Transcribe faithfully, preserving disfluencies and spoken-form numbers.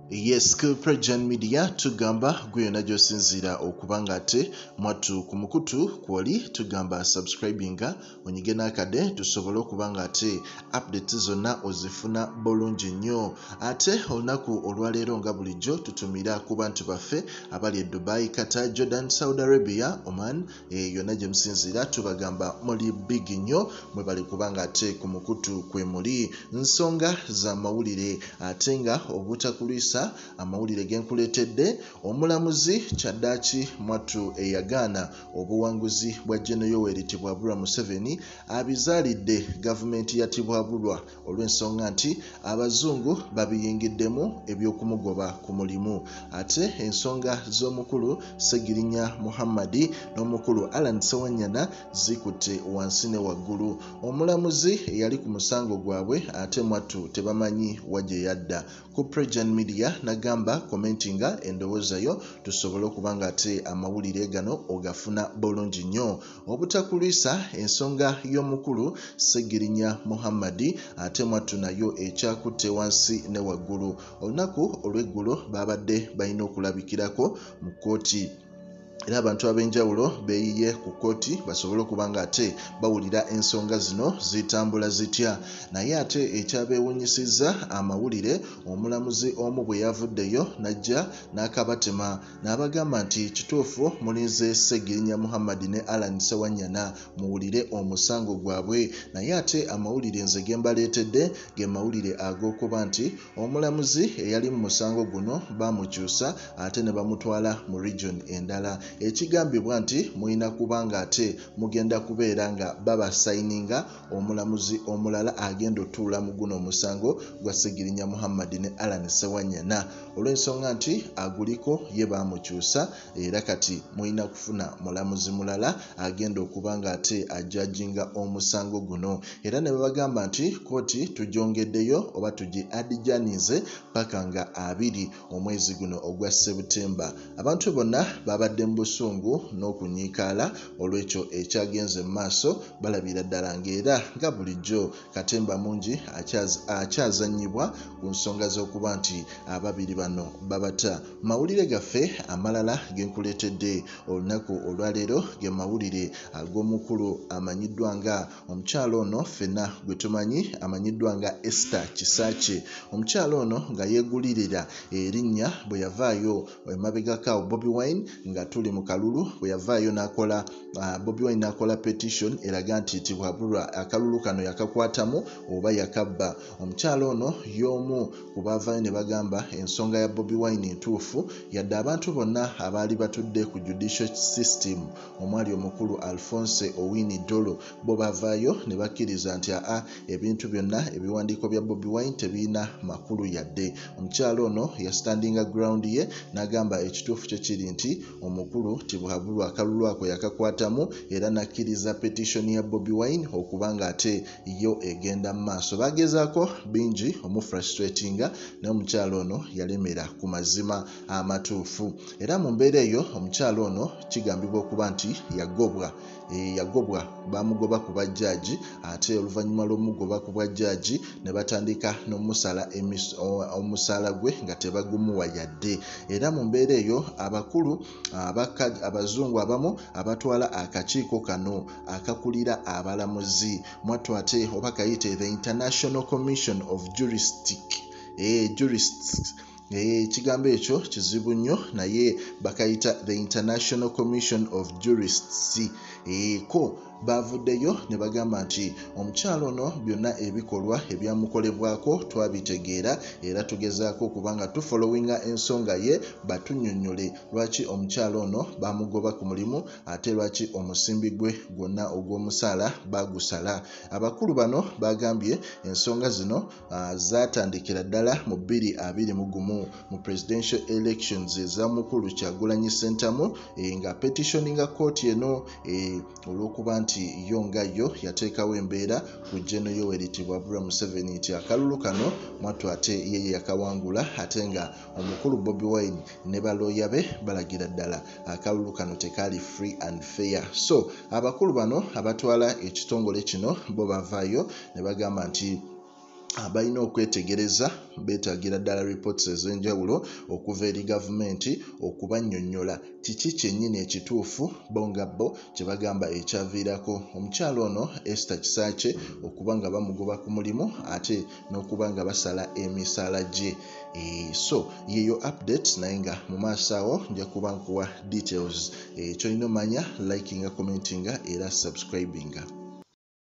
Yes, ku PROJOURN media tugamba gwe na josinzira okubanga ate mwatu ku mukutu kwoli tugamba subscribinga onyige nakade tusobole okubanga ate updates zonna ozifuna bulungi nnyo. Ate olunaku olwaleero nga bulijjo tutumira ku bantu baffe abali e Dubai, Qatar, Jordan, Saudi Arabia, Oman, e yonna gye musinzira tubagamba muli big nnyo mwe bali kubanga ate ku mukutu kwe muli nsonga za mawulire ate nga obutakulisa amawulire genkuletedde omulamuzi Kyaddaaki mwatu eyagana obuwanguzi bwa General Tibwabulwa Museveni abizaalidde gavumenti ya Tibwabulwa olw'ensonga nti abazungu babiyingiddemu ebyokumugoba ku mulimu. Ate ensonga z'omukulu Ssegirinya Muhammad n'omukulu Alan Ssewanyana zikutte wansi ne waggulu. Omulamuzi eyali ku musango gwabwe ate mwatu tebamanyi wagye yadda. Ku PROJOURN media nagamba commentinga endowooza yo tusobole okubanga ate amawulire gano ogafuna bulungi nnyo. Obutakulisa ensonga y'omukulu Ssegirinya Muhammad ate mwatu nayo ekyakutte wansi ne waggulu. Olunaku olw'eggulo babadde balina okulabikirako mu kkooti era abantu ab'enjawulo beeyiye ku kkooti basobole okubanga ate bawulira ensonga zino zitambula zitya. Naye ate ekyabeewunyisizza amawulire omulamuzi omu bwe yavuddeyo najja n'akabatema n'abagamba nti kituufu mulinze Ssegirinya Muhammad ne Alan Ssewanyana muwulire omusango gwabwe. Naye ate amawulire nze ge mbaleetedde ge mawulire ag'okuba nti omulamuzi eyali mu musango guno bamukyusa ate ne bamutwala mu region endala. Ekigambibwa nti mulina kubanga ate mugenda kubeera nga baba sayininga omulamuzi omulala agenda otuula mu guno omusango gwa Ssegirinya Muhammad ne Alan Ssewanyana olw'ensonga nti aguliko ye bamukyusa era kati mulina kufuna mulamuzi mulala agenda okubanga ate ajajinga omusango guno. Era ne babagamba nti kooti tujongeddeyo oba tugi adijanize paka nga abiri omwezi guno ogwa September. Abantu bonna babadde mu busungu n'okunyiikaala olw'ekyo ekyagenze mu maaso balabira ddala ng'era nga bulijjo katemba mungi akyazannyibwa ku nsonga z'okuba nti ababiri bano babata. Mawulire gaffe amalala genkuleetedde olunaku olwaleero ge mawulire ag'omukulu amanyiddwa nga omukyalo ono ffenna gwe tumanyi amanyiddwa nga Esther Kisakye. Omukyalo ono nga yeegulirira erinnya bwe yavaayo emabegako Bobi Wine nga tuli mu kalulu bwe yavaayo n'akola uh, Bobi Wine n'akola petition eraga nti Tibwabulwa akalulu kano yakakwatamu oba yakabba. Omukyalo ono y'omu ku baavaayo ne bagamba ensonga ya Bobi Wine ntuufu yadde abantu bonna abaali batudde ku judicial system omwali omukulu Alphonse Owini Dolo bo bavaayo ne bakkiriza nti aa ebintu byonna ebiwandiiko bya Bobi Wine tebirina makulu yadde. Omukyalo ono yastandinga ground ye n'agamba ekituufu kye kiri nti omukulu Tibwabulwa akalulu ako yakakwatamu era nakkiriza petition ya Bobi Wine okubanga ate yo egenda mu maaso. Bagezaako bingi omufrustratinga naye omukyalo ono yalemera ku mazima amatuufu. Era mu mbeera eyo omukyalo ono kigambibwa okuba nti yagobwa E, yagobwa bamugoba ku bajjaaji ate oluvannyuma lw'omugoba ku bwajjaaji ne batandika n'omusala omusaala gwe nga tebagumuwa yadde. Era mu mbeera eyo abakulu abazungu abamu abatwala akakiiko kano akakulira abalamuzi mwattu ate oba kayite the International Commission of Juristic e, Jurists ekigambo ekyo kizibu nnyo naye bakayita the International Commission of Jurists eko bavuddeyo ne bagamba nti omukyalo ono byonna ebikolwa ebyamukolebwako twabitegeera era tugezaako okubanga tufollowinga ensonga ye batunnyonnyole lwaki omukyalo ono bamugoba ku mulimu ate lwaki omusimbi gwe gwonna ogw'omusaala bagusala. Abakulu bano bagambye ensonga zino uh, zatandikira ddala mu bbiri abiri mu gumu mu presidential elections ez'omukulu Kyagulanyi Ssentamu e, nga petitioninga kkooti eno e, olw'okuba nti yo nga yo yateekawo embeera ku General Tibwabulwa Museveni nti akalulu kano mwattu ate yeye yakawangula ate nga omukulu Bobi Wine ne balooya be balagira ddala akalulu kano tekaali free and fair. So abakulu bano abatwala ekitongole kino bo bavaayo ne bagamba nti balina okwetegereza beetagira ddala reports ez'enjawulo okuva eri gavumenti okubannyonnyola kiki kyennyini ekituufu bo nga bo kye bagamba ekyaviirako omukyalo ono Esther Kisakye okuba nga bamugoba ku mulimu ate n'okuba nga basala emisaala gye. E, so yeyo update naye nga mu maaso awo nja kuba nkuwa details. E, kyolina omanya likinga commentinga era subscribinga.